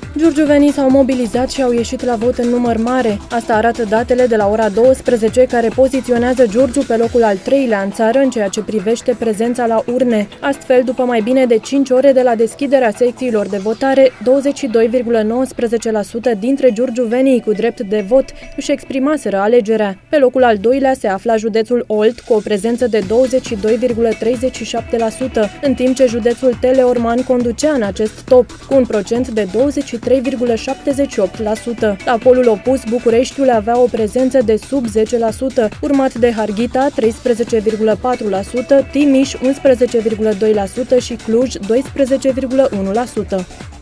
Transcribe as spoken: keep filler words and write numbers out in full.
Giurgiuvenii s-au mobilizat și au ieșit la vot în număr mare. Asta arată datele de la ora douăsprezece, care poziționează Giurgiu pe locul al treilea în țară în ceea ce privește prezența la urne. Astfel, după mai bine de cinci ore de la deschiderea secțiilor de votare, douăzeci și doi virgulă nouăsprezece la sută dintre giurgiuvenii cu drept de vot își exprimaseră alegerea. Pe locul al doilea se afla județul Olt, cu o prezență de douăzeci și doi virgulă treizeci și șapte la sută, în timp ce județul Teleorman conducea în acest top, cu un procent de douăzeci și trei virgulă șaptezeci și opt la sută. La polul opus, Bucureștiul avea o prezență de sub zece la sută, urmat de Harghita treisprezece virgulă patru la sută, Timiș unsprezece virgulă doi la sută și Cluj doisprezece virgulă unu la sută.